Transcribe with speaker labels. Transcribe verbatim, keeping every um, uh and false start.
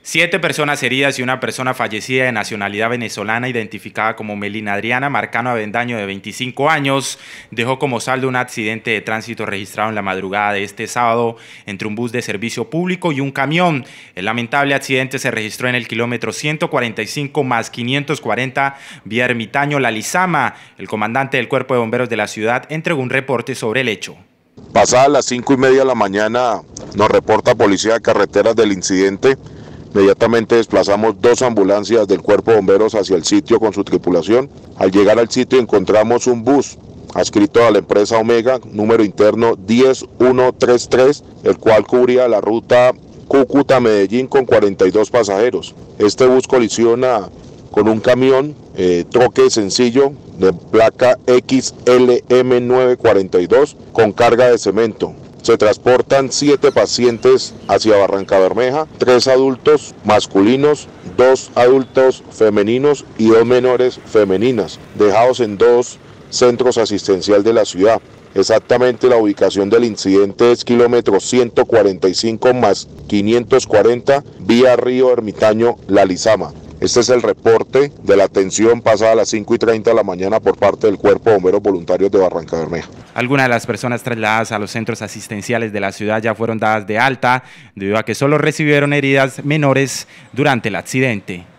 Speaker 1: Siete personas heridas y una persona fallecida de nacionalidad venezolana identificada como Melina Adriana Marcano Avendaño, de veinticinco años, dejó como saldo un accidente de tránsito registrado en la madrugada de este sábado entre un bus de servicio público y un camión. El lamentable accidente se registró en el kilómetro ciento cuarenta y cinco más quinientos cuarenta vía Ermitaño La Lizama. El comandante del Cuerpo de Bomberos de la ciudad entregó un reporte sobre el hecho.
Speaker 2: Pasadas las cinco y media de la mañana nos reporta Policía de Carreteras del incidente. Inmediatamente desplazamos dos ambulancias del Cuerpo de Bomberos hacia el sitio con su tripulación. Al llegar al sitio encontramos un bus adscrito a la empresa Omega, número interno diez mil ciento treinta y tres, el cual cubría la ruta Cúcuta-Medellín con cuarenta y dos pasajeros. Este bus colisiona con un camión, eh, troque sencillo de placa X L M nueve cuarenta y dos con carga de cemento. Se transportan siete pacientes hacia Barrancabermeja, tres adultos masculinos, dos adultos femeninos y dos menores femeninas, dejados en dos centros asistenciales de la ciudad. Exactamente la ubicación del incidente es kilómetro ciento cuarenta y cinco más quinientos cuarenta, vía Río Ermitaño La Lizama. Este es el reporte de la atención pasada a las cinco y treinta de la mañana por parte del Cuerpo de Bomberos Voluntarios de Barrancabermeja.
Speaker 1: Algunas de las personas trasladadas a los centros asistenciales de la ciudad ya fueron dadas de alta, debido a que solo recibieron heridas menores durante el accidente.